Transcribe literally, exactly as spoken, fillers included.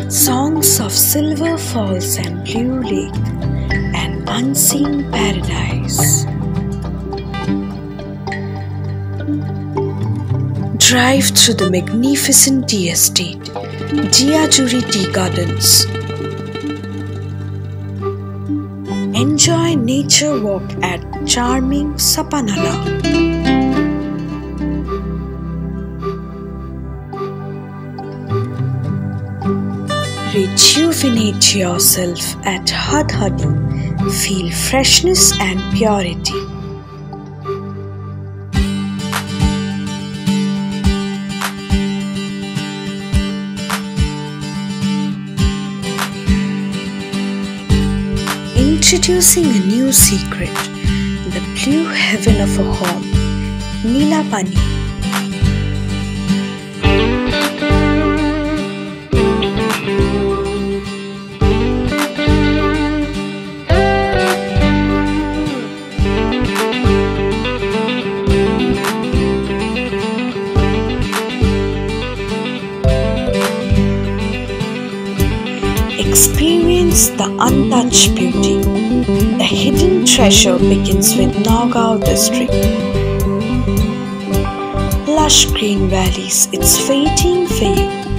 Songs of silver falls and blue lake, an unseen paradise. Drive through the magnificent tea estate, Jiajuri Tea Gardens. Enjoy nature walk at charming Sapanala. Rejuvenate yourself at Hadhadu. Feel freshness and purity. Introducing a new secret, the blue heaven of a home, Nilapani. Experience the untouched beauty. The hidden treasure begins with Nagaon district. Lush green valleys, it's waiting for you.